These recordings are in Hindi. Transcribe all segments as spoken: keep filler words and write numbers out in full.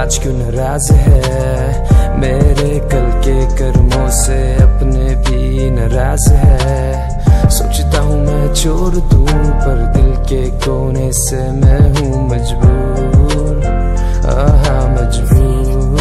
आज क्यों नाराज है, मेरे कल के कर्मों से अपने भी नाराज है। सोचता हूँ मैं छोड़ दूँ पर दिल के कोने से मैं हूँ मजबूर, आहा मजबूर।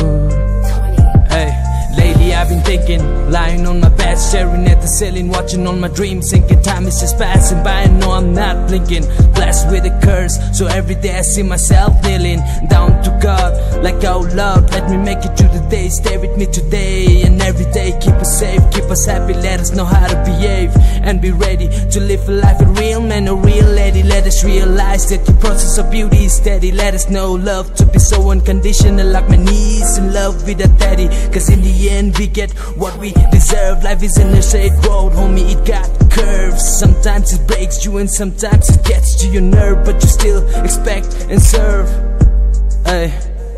Lately I've been thinking, lying on my bed, staring at the ceiling, watching all my dreams, thinking time is just passing by and no I'm not blinking. Blessed with a curse, so every day I see myself kneeling down to God, like oh Lord, let me make it through the day. Stay with me today and every day, keep us safe, keep us happy, let us know how to behave and be ready to live a life a real man, a real lady. Let us realize that the process of beauty is steady. Let us know love to be so unconditional, like my knees in love with a daddy. Cause in the end we get what we deserve. Life isn't a straight road, homie, it got curves. Sometimes it breaks you and sometimes it gets to your nerve, but you still expect and serve. Ay.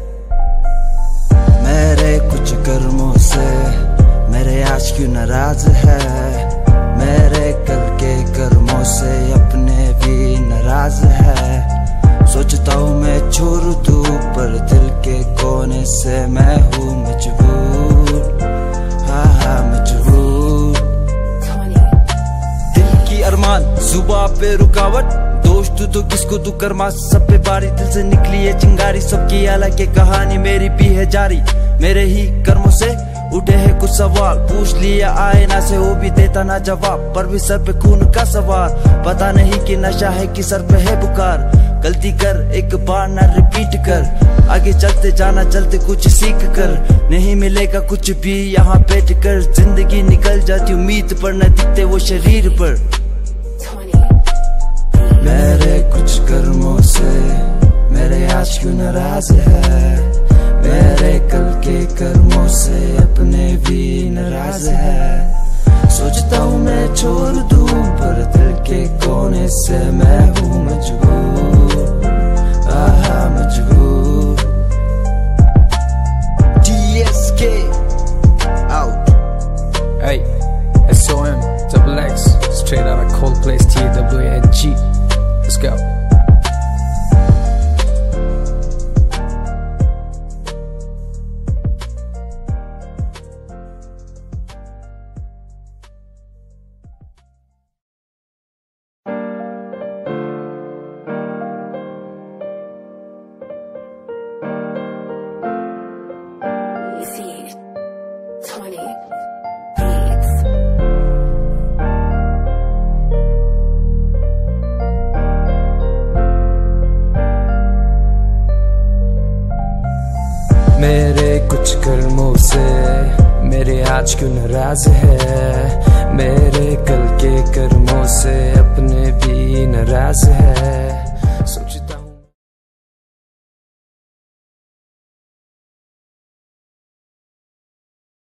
मेरे कुछ कर्मों से मेरे आज क्यों नाराज है, मेरे कल के कर्मों से अपने भी नाराज है। सोचता हूँ मैं छोड़ दूँ पर दिल के कोने से मैं हूँ मजबूर, हाँ हाँ मजबूर। दिल की अरमान जुबां पे रुकावट, दोस्त तो किसको तू कर्मा सब पे बारी, दिल से निकली है चिंगारी, सबकी अलग है कहानी, मेरी भी है जारी। मेरे ही कर्मों से उठे हैं कुछ सवाल, पूछ लिया आईना से वो भी देता ना जवाब, पर भी सर पे खून का सवार। पता नहीं कि नशा है कि सर पे है बुखार, गलती कर एक बार ना रिपीट कर, आगे चलते जाना चलते कुछ सीख कर, नहीं मिलेगा कुछ भी यहाँ बैठ कर। जिंदगी निकल जाती उम्मीद पर न दिखते वो शरीर पर। मेरे कुछ कर्मों से मेरे आज क्यों नाराज है, मेरे कल के कर्मों से अपने भी नाराज है। सोचता हूँ मैं छोड़ दूँ पर दिल के कोने से मैं हूँ मजबूर, आहा मजबूर। D S K out. Hey, S O M double X, straight out of Coldplay's T W A N G. Let's go. मेरे कुछ कर्मों से मेरे आज क्यों नाराज है, मेरे कल